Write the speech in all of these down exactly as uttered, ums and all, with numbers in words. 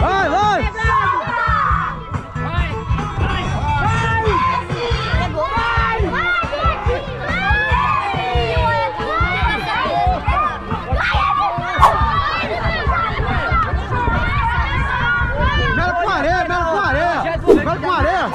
Vai, vai! Mela com areia, mela com areia! Mela com areia!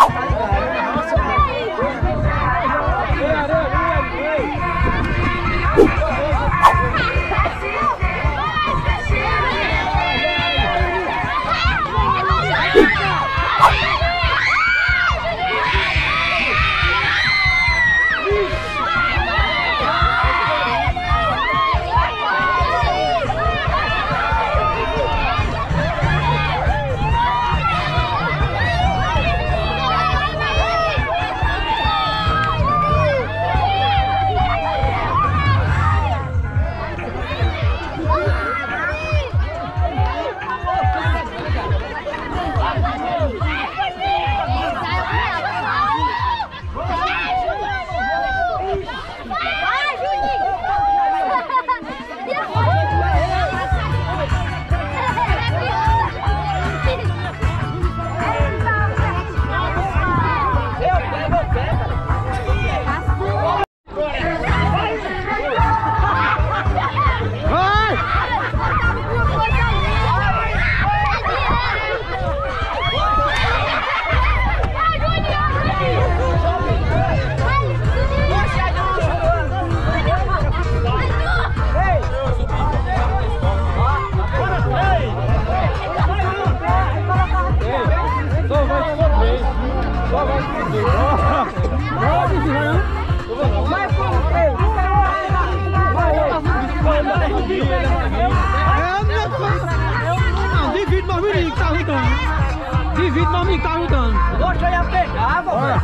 Divide, mas me tá ajudando. Poxa, eu ia pegar, bora.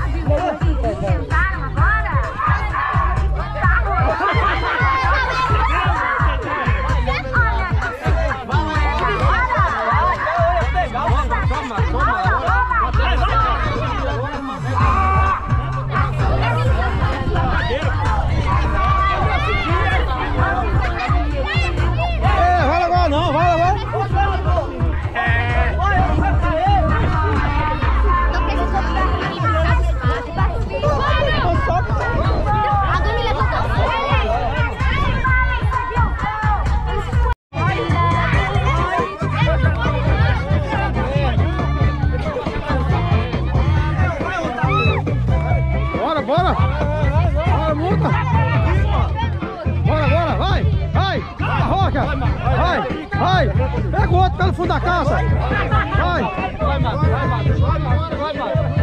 Bora, bora! Bora, multa! Bora, bora, vai! Vai! Arrocha! Vai! Vai! Pega o outro pelo fundo da casa! Vai! Vai, Mato! Vai, Mato! Vai, Mato! Vai, Mato!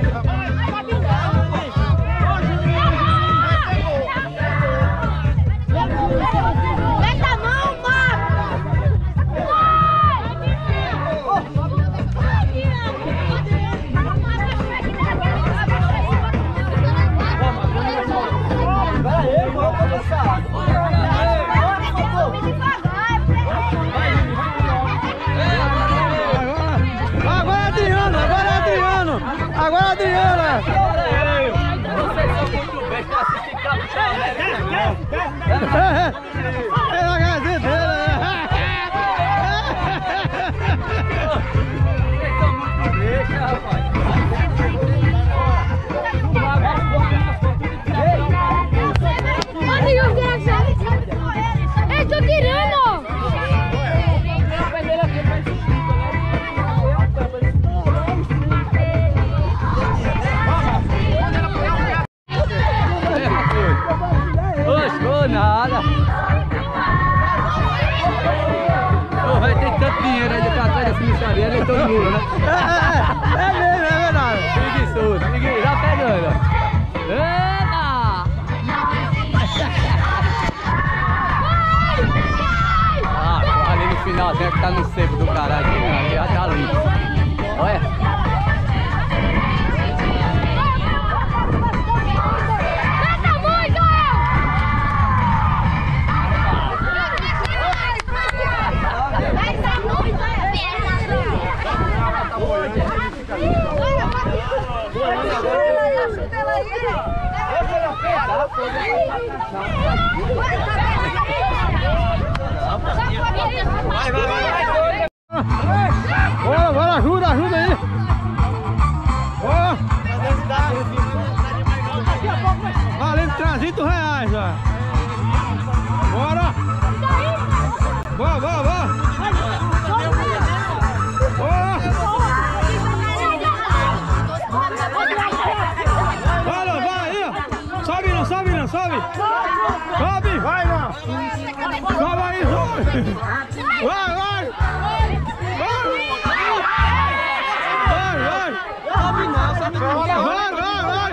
Agora Adriano, agora Adriano! Agora Adriana! Vocês são muito bem, que assistem capitão, né? É a gazinha dele! Vocês são muito bem, rapaz! Eu tô tirando! Oxe, nada! Oh, vai ter tanto dinheiro ali pra trás dessa micharia, ele é todo mundo, né? É, é, é mesmo, é verdade! Preguiçoso, ninguém já pegando! Eita! Ah, ali no finalzinho que tá no seco do caralho, ali já tá limpo. Olha! Vai, vai, vai! Bora, bora, ajuda, ajuda aí. Bora. Valendo trezentos reais, ó. Bora. Bora, bora, bora. Bora. Vai, não, vai aí, ó. Sobe, não, sobe, não, sobe. Sobe. Vai, não. Sobe aí, sobe. Vai, vai. Vai, vai. Sobe não, sobe não. Vai, vai, vai.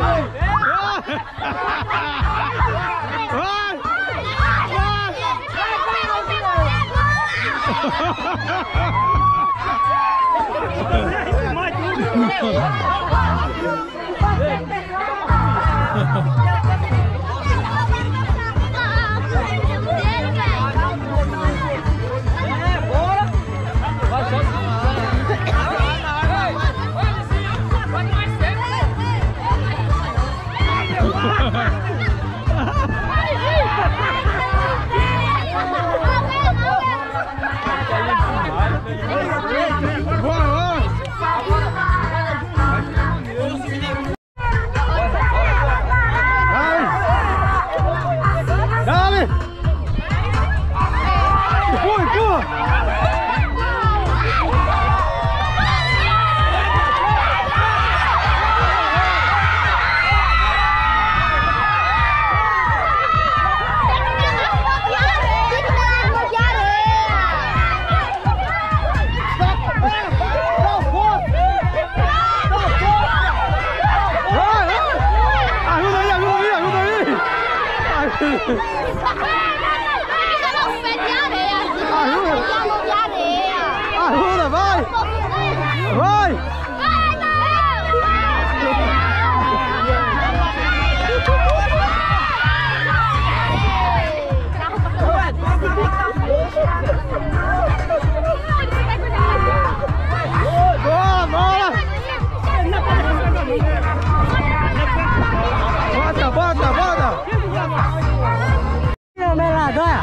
Vai. Ajuda, vai! Vai! Boa, bola! Bota, bota, bota! Meu melador!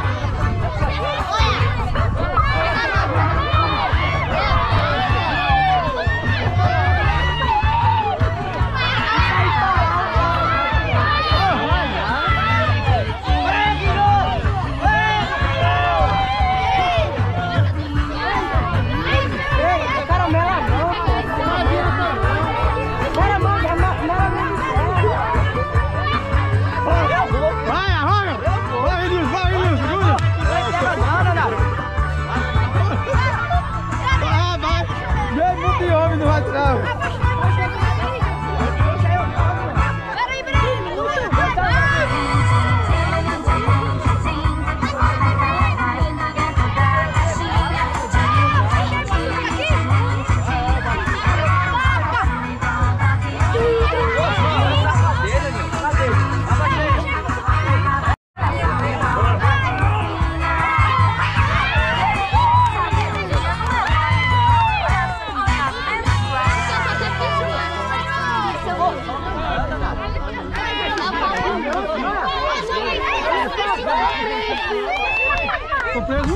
Tô preso?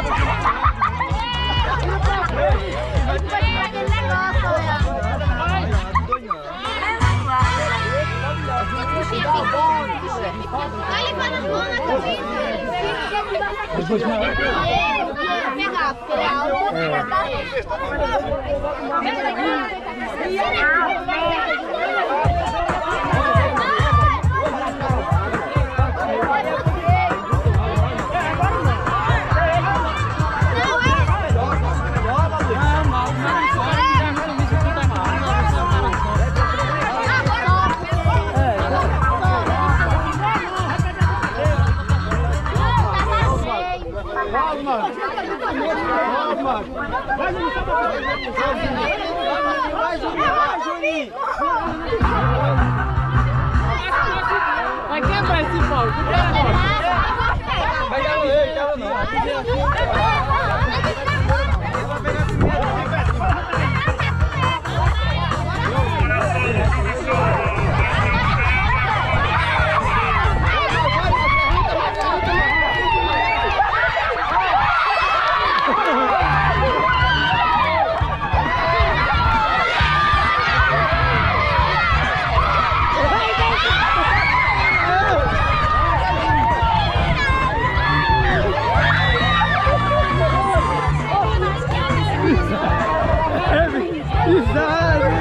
Vai quebrar esse pau. Vai dar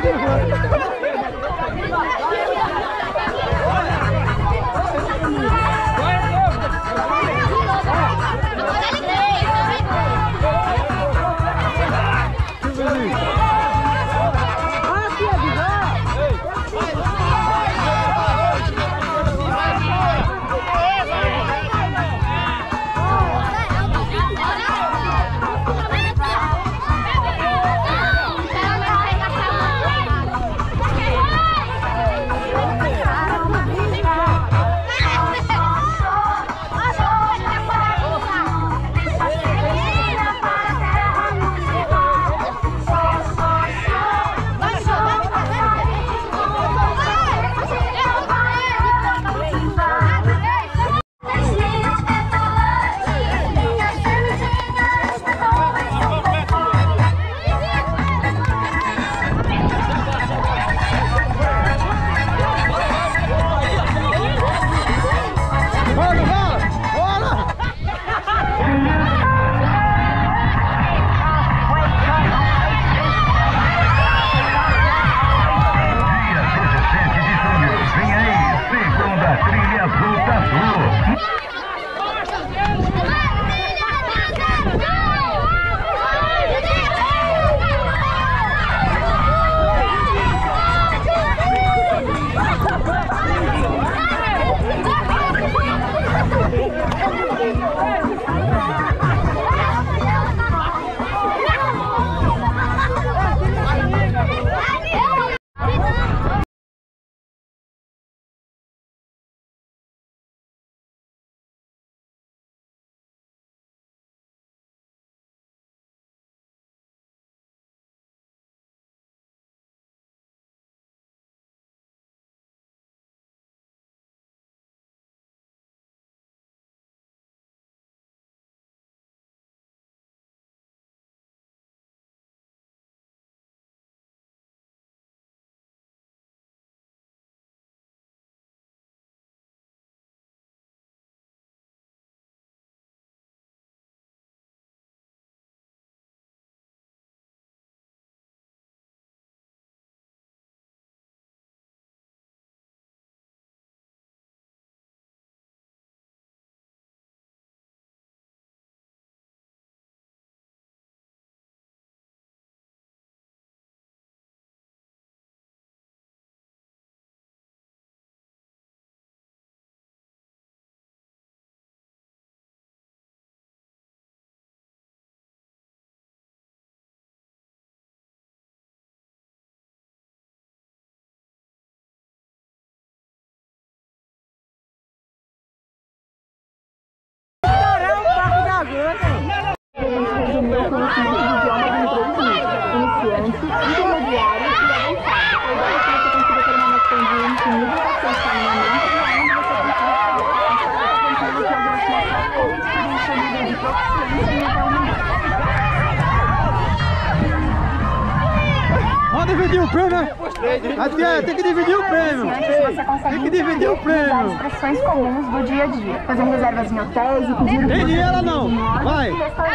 Vamos dividir o prêmio, né? Aqui, tem que dividir o prêmio. Tem que dividir o prêmio. As expressões comuns do dia a dia. Fazer reservas em hotéis e pedir... Tem dinheiro não? Vai.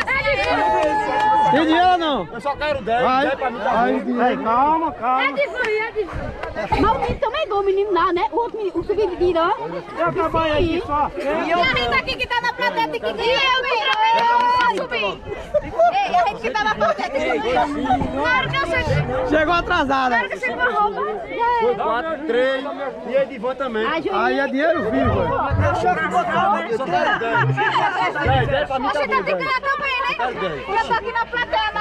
Tem dinheiro não? Eu só quero dez. Vai. dez pra mim tá Vai. bom. Vai. Calma, calma. É de frio, é de frio. Mas o menino também é igual o menino lá, né? O outro menino, o seguinte virou. Eu trabalho aqui só. E a gente aqui que tá na plateia tem que ganhar. E eu, eu, subir. Ei, a gente que tá na plateia tem que ganhar. Claro que eu cheguei. Chegou atrasada. Claro que eu cheguei com a roupa. Foi quatro, três. E a Divan também. Aí é dinheiro vivo. Eu só quero dez. dez, dez pra mim tá Você tá bom. tem que ganhar também, né? Eu tô aqui na plateia.